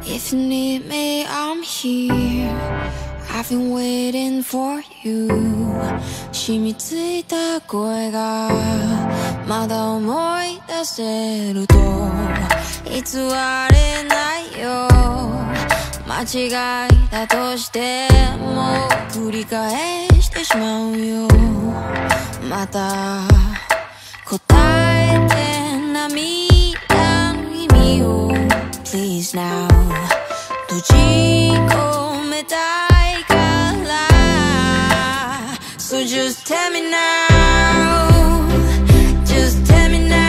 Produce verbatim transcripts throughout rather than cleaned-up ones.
If you need me, I'm here. I've been waiting for you. 染みついた声がまだ思い出せると偽れないよ。間違いだとしても繰り返してしまうよ。また答えて涙の意味を Please now 閉じ込めたいから So just tell me now Just tell me now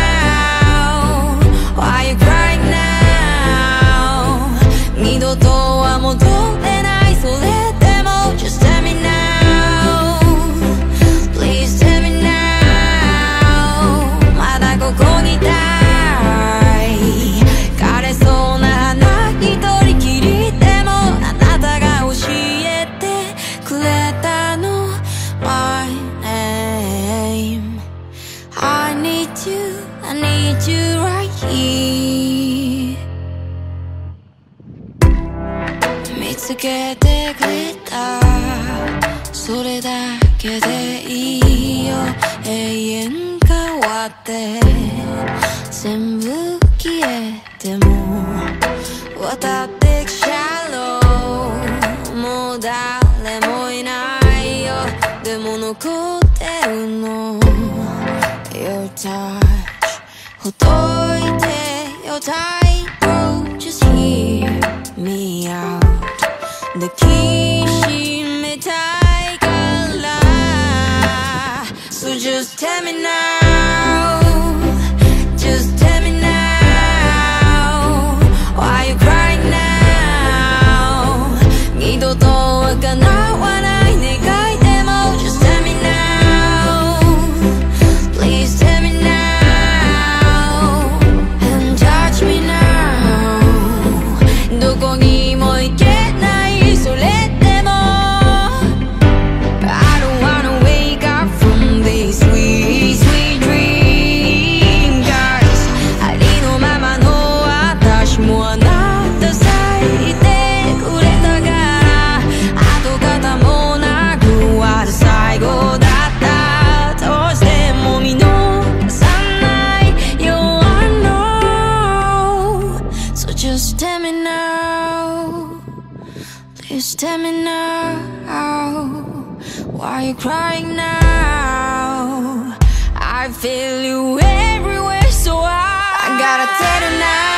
Why you crying now 二度とは戻れないそれでも Just tell me now Please tell me now まだここにいたい枯れそうな花一人きりでもあなたが教えてくれたの My name I need you I need you right here 見つけてくれたそれだけでいいよ永遠変わって全部消えても渡ってきシャローもう誰もいないよでも残ってるの Your touch ほどいて Your tightrope Just hear me out 抱きしめたいから So just tell me now Just tell me now Why you crying now 二度とは叶わない願いでも Just tell me now Please tell me now And touch me now どこにも行けないそれでも I don't wanna wake up from this sweet sweet dream Guys ありのままの私もあなたさえいてくれたから跡形もなくは最後だったどうしても見逃さないよ I know So just tell me now Please tell me now Why you crying now I feel you everywhere so I, I gotta tell you now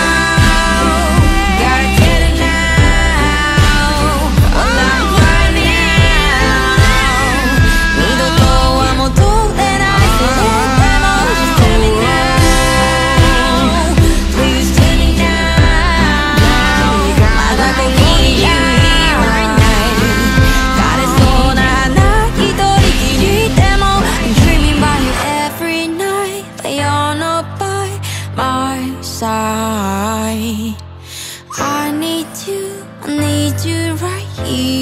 Gotta tell you now Well I'm crying now 二度とは戻れないそれでも Just tell me now Please tell me now まだここにいる枯れそうな花一人きりでも Dreaming about you every night Lay on up by my side I need you, I need you right here